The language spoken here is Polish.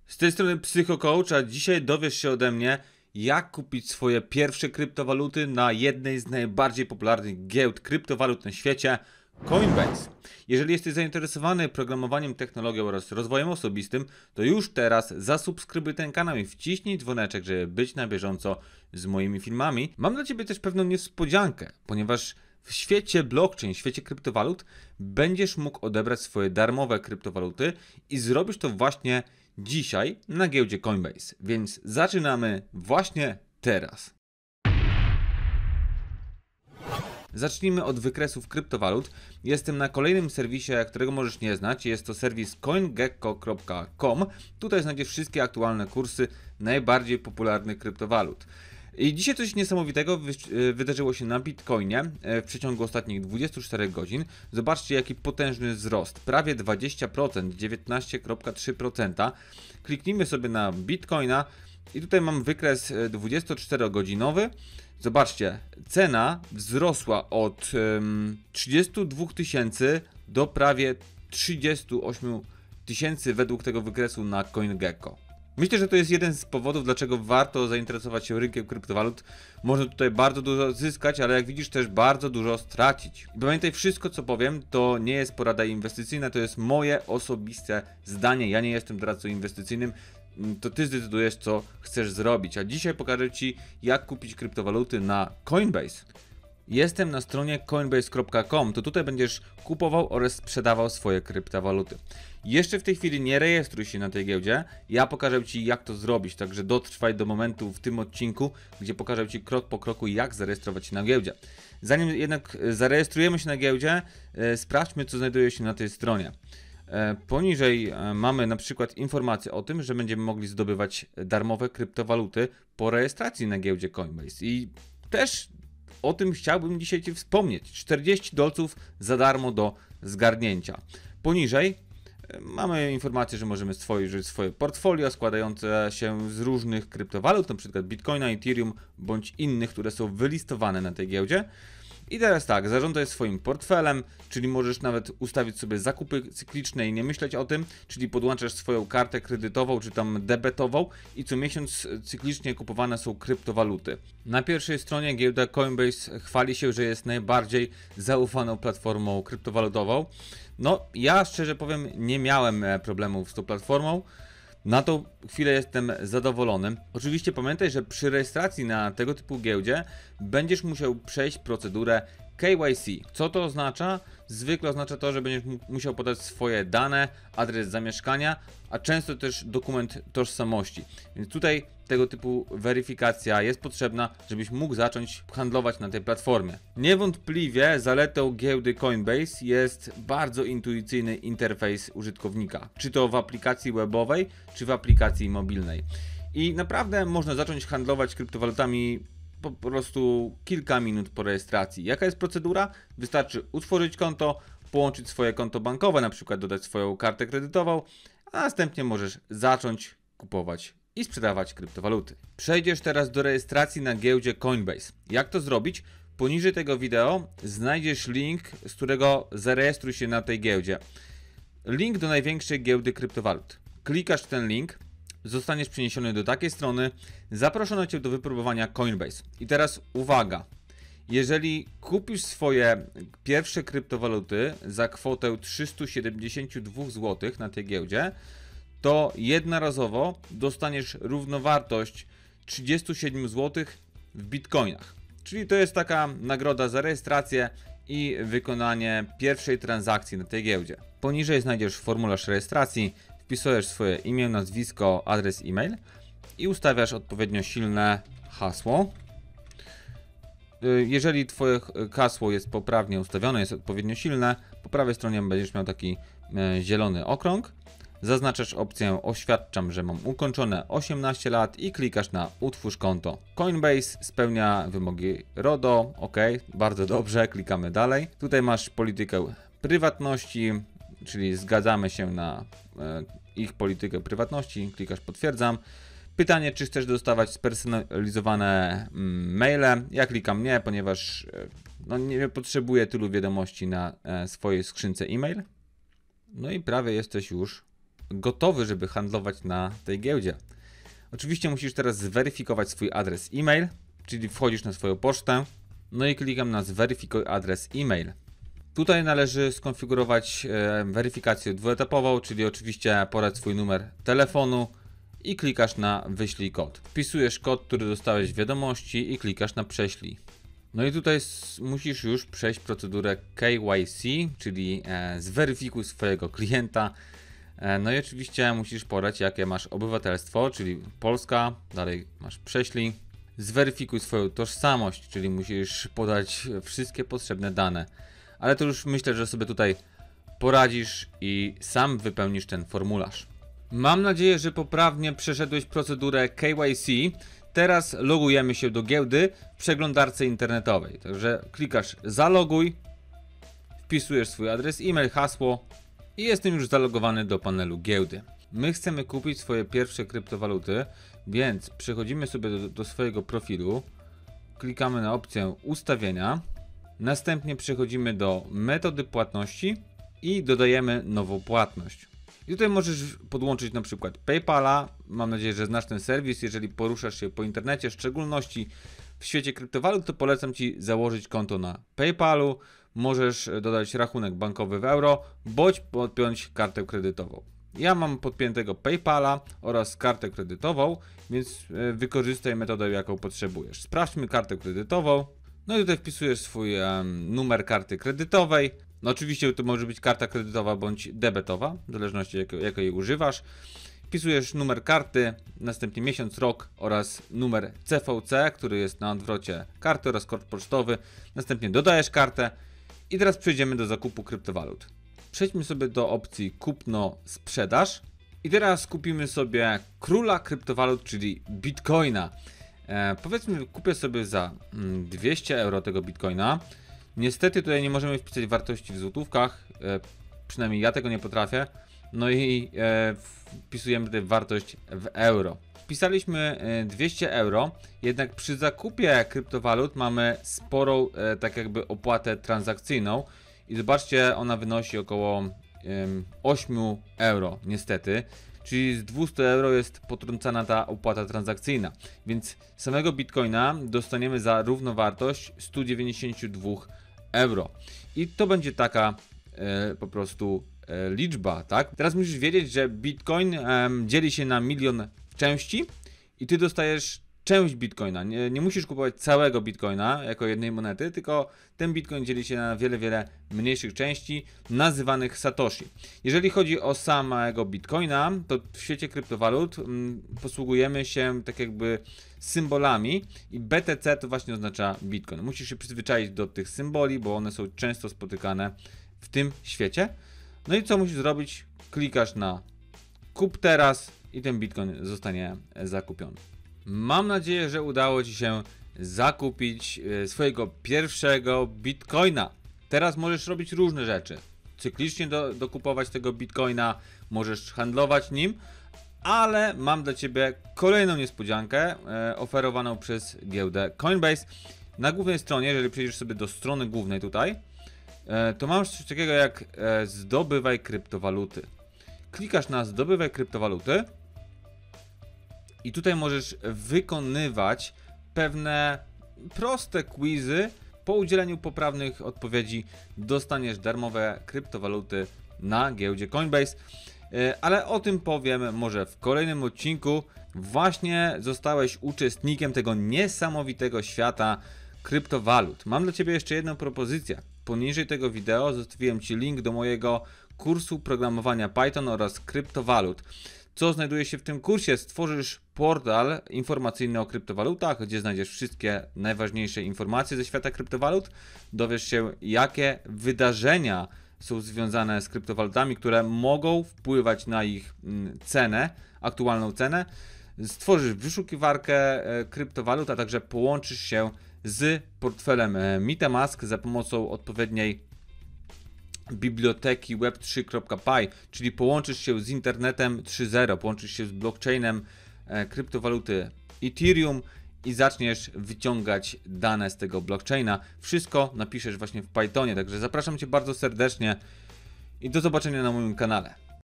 Z tej strony PsychoCoach, a dzisiaj dowiesz się ode mnie, jak kupić swoje pierwsze kryptowaluty na jednej z najbardziej popularnych giełd kryptowalut na świecie, Coinbase. Jeżeli jesteś zainteresowany programowaniem, technologią oraz rozwojem osobistym, to już teraz zasubskrybuj ten kanał i wciśnij dzwoneczek, żeby być na bieżąco z moimi filmami. Mam dla Ciebie też pewną niespodziankę, ponieważ w świecie blockchain, w świecie kryptowalut będziesz mógł odebrać swoje darmowe kryptowaluty i zrobisz to właśnie dzisiaj na giełdzie Coinbase. Więc zaczynamy właśnie teraz. Zacznijmy od wykresów kryptowalut. Jestem na kolejnym serwisie, którego możesz nie znać. Jest to serwis coingecko.com. Tutaj znajdziesz wszystkie aktualne kursy najbardziej popularnych kryptowalut. I dzisiaj coś niesamowitego wydarzyło się na Bitcoinie w przeciągu ostatnich 24 godzin. Zobaczcie, jaki potężny wzrost. Prawie 20%, 19,3%. Kliknijmy sobie na Bitcoina i tutaj mam wykres 24-godzinowy. Zobaczcie, cena wzrosła od 32 000 do prawie 38 000 według tego wykresu na CoinGecko. Myślę, że to jest jeden z powodów, dlaczego warto zainteresować się rynkiem kryptowalut. Można tutaj bardzo dużo zyskać, ale jak widzisz też bardzo dużo stracić. I pamiętaj, wszystko co powiem to nie jest porada inwestycyjna, to jest moje osobiste zdanie. Ja nie jestem doradcą inwestycyjnym. To ty zdecydujesz, co chcesz zrobić. A dzisiaj pokażę Ci, jak kupić kryptowaluty na Coinbase. Jestem na stronie coinbase.com, to tutaj będziesz kupował oraz sprzedawał swoje kryptowaluty. Jeszcze w tej chwili nie rejestruj się na tej giełdzie, ja pokażę Ci, jak to zrobić, także dotrwaj do momentu w tym odcinku, gdzie pokażę Ci krok po kroku, jak zarejestrować się na giełdzie. Zanim jednak zarejestrujemy się na giełdzie, sprawdźmy, co znajduje się na tej stronie. Poniżej mamy na przykład informację o tym, że będziemy mogli zdobywać darmowe kryptowaluty po rejestracji na giełdzie Coinbase. I też o tym chciałbym dzisiaj Ci wspomnieć. 40 dolców za darmo do zgarnięcia. Poniżej mamy informację, że możemy stworzyć swoje portfolio składające się z różnych kryptowalut, np. Bitcoina, Ethereum bądź innych, które są wylistowane na tej giełdzie. I teraz tak, zarządzaj swoim portfelem, czyli możesz nawet ustawić sobie zakupy cykliczne i nie myśleć o tym, czyli podłączasz swoją kartę kredytową czy tam debetową i co miesiąc cyklicznie kupowane są kryptowaluty. Na pierwszej stronie giełda Coinbase chwali się, że jest najbardziej zaufaną platformą kryptowalutową. No, ja szczerze powiem, nie miałem problemów z tą platformą. Na tą chwilę jestem zadowolony. Oczywiście pamiętaj, że przy rejestracji na tego typu giełdzie będziesz musiał przejść procedurę KYC. Co to oznacza? Zwykle oznacza to, że będziesz musiał podać swoje dane, adres zamieszkania, a często też dokument tożsamości. Więc tutaj tego typu weryfikacja jest potrzebna, żebyś mógł zacząć handlować na tej platformie. Niewątpliwie zaletą giełdy Coinbase jest bardzo intuicyjny interfejs użytkownika, czy to w aplikacji webowej, czy w aplikacji mobilnej. I naprawdę można zacząć handlować kryptowalutami po prostu kilka minut po rejestracji. Jaka jest procedura? Wystarczy utworzyć konto, połączyć swoje konto bankowe, na przykład dodać swoją kartę kredytową, a następnie możesz zacząć kupować i sprzedawać kryptowaluty. Przejdziesz teraz do rejestracji na giełdzie Coinbase. Jak to zrobić? Poniżej tego wideo znajdziesz link, z którego zarejestruj się na tej giełdzie. Link do największej giełdy kryptowalut. Klikasz w ten link, zostaniesz przeniesiony do takiej strony, zaproszono Cię do wypróbowania Coinbase. I teraz uwaga, jeżeli kupisz swoje pierwsze kryptowaluty za kwotę 372 zł na tej giełdzie, to jednorazowo dostaniesz równowartość 37 zł w bitcoinach. Czyli to jest taka nagroda za rejestrację i wykonanie pierwszej transakcji na tej giełdzie. Poniżej znajdziesz formularz rejestracji, wpisujesz swoje imię, nazwisko, adres e-mail i ustawiasz odpowiednio silne hasło. Jeżeli Twoje hasło jest poprawnie ustawione, jest odpowiednio silne, po prawej stronie będziesz miał taki zielony okrąg. Zaznaczasz opcję oświadczam, że mam ukończone 18 lat i klikasz na utwórz konto. Coinbase spełnia wymogi RODO, ok, bardzo dobrze, klikamy dalej. Tutaj masz politykę prywatności, czyli zgadzamy się na ich politykę prywatności, klikasz potwierdzam. Pytanie, czy chcesz dostawać spersonalizowane maile. Ja klikam nie, ponieważ nie potrzebuję tylu wiadomości na swojej skrzynce e-mail. No i prawie jesteś już gotowy, żeby handlować na tej giełdzie. Oczywiście musisz teraz zweryfikować swój adres e-mail, czyli wchodzisz na swoją pocztę, no i klikam na zweryfikuj adres e-mail. Tutaj należy skonfigurować weryfikację dwuetapową, czyli oczywiście podać swój numer telefonu i klikasz na wyślij kod. Wpisujesz kod, który dostałeś w wiadomości i klikasz na prześlij. No i tutaj musisz już przejść procedurę KYC, czyli zweryfikuj swojego klienta. No i oczywiście musisz podać, jakie masz obywatelstwo, czyli Polska, dalej masz prześlij. Zweryfikuj swoją tożsamość, czyli musisz podać wszystkie potrzebne dane. Ale to już myślę, że sobie tutaj poradzisz i sam wypełnisz ten formularz. Mam nadzieję, że poprawnie przeszedłeś procedurę KYC. Teraz logujemy się do giełdy w przeglądarce internetowej. Także klikasz zaloguj, wpisujesz swój adres e-mail, hasło i jestem już zalogowany do panelu giełdy. My chcemy kupić swoje pierwsze kryptowaluty, więc przechodzimy sobie do swojego profilu, klikamy na opcję ustawienia, następnie przechodzimy do metody płatności i dodajemy nową płatność. I tutaj możesz podłączyć na przykład PayPala, mam nadzieję, że znasz ten serwis. Jeżeli poruszasz się po internecie, w szczególności w świecie kryptowalut, to polecam Ci założyć konto na PayPalu. Możesz dodać rachunek bankowy w euro, bądź podpiąć kartę kredytową. Ja mam podpiętego PayPala oraz kartę kredytową, więc wykorzystaj metodę, jaką potrzebujesz. Sprawdźmy kartę kredytową. No i tutaj wpisujesz swój numer karty kredytowej. No oczywiście to może być karta kredytowa bądź debetowa, w zależności jakiej jej używasz. Wpisujesz numer karty, następnie miesiąc, rok oraz numer CVC, który jest na odwrocie karty oraz kod pocztowy. Następnie dodajesz kartę i teraz przejdziemy do zakupu kryptowalut. Przejdźmy sobie do opcji kupno-sprzedaż i teraz kupimy sobie króla kryptowalut, czyli Bitcoina. Powiedzmy, kupię sobie za 200 euro tego Bitcoina. Niestety tutaj nie możemy wpisać wartości w złotówkach, przynajmniej ja tego nie potrafię. No i wpisujemy tutaj wartość w euro. Wpisaliśmy 200 euro, jednak przy zakupie kryptowalut mamy sporą tak jakby opłatę transakcyjną. I zobaczcie, ona wynosi około 8 euro niestety. Czyli z 200 euro jest potrącana ta opłata transakcyjna. Więc samego Bitcoina dostaniemy za równowartość 192 euro. I to będzie taka po prostu liczba, tak? Teraz musisz wiedzieć, że Bitcoin dzieli się na 1 000 000 części i ty dostajesz część Bitcoina. Nie musisz kupować całego Bitcoina jako jednej monety, tylko ten Bitcoin dzieli się na wiele mniejszych części nazywanych Satoshi. Jeżeli chodzi o samego Bitcoina, to w świecie kryptowalut posługujemy się tak jakby symbolami i BTC to właśnie oznacza Bitcoin. Musisz się przyzwyczaić do tych symboli, bo one są często spotykane w tym świecie. No i co musisz zrobić? Klikasz na kup teraz i ten Bitcoin zostanie zakupiony. Mam nadzieję, że udało Ci się zakupić swojego pierwszego Bitcoina. Teraz możesz robić różne rzeczy. Cyklicznie dokupować tego Bitcoina, możesz handlować nim, ale mam dla Ciebie kolejną niespodziankę oferowaną przez giełdę Coinbase. Na głównej stronie, jeżeli przejdziesz sobie do strony głównej tutaj, to masz coś takiego jak zdobywaj kryptowaluty. Klikasz na zdobywaj kryptowaluty i tutaj możesz wykonywać pewne proste quizy. Po udzieleniu poprawnych odpowiedzi dostaniesz darmowe kryptowaluty na giełdzie Coinbase. Ale o tym powiem może w kolejnym odcinku. Właśnie zostałeś uczestnikiem tego niesamowitego świata kryptowalut. Mam dla Ciebie jeszcze jedną propozycję. Poniżej tego wideo zostawiłem Ci link do mojego kursu programowania Python oraz kryptowalut. Co znajduje się w tym kursie? Stworzysz portal informacyjny o kryptowalutach, gdzie znajdziesz wszystkie najważniejsze informacje ze świata kryptowalut. Dowiesz się, jakie wydarzenia są związane z kryptowalutami, które mogą wpływać na ich cenę, aktualną cenę. Stworzysz wyszukiwarkę kryptowalut, a także połączysz się z portfelem MetaMask za pomocą odpowiedniej biblioteki web3.py, czyli połączysz się z internetem 3.0, połączysz się z blockchainem kryptowaluty Ethereum i zaczniesz wyciągać dane z tego blockchaina. Wszystko napiszesz właśnie w Pythonie, także zapraszam Cię bardzo serdecznie i do zobaczenia na moim kanale.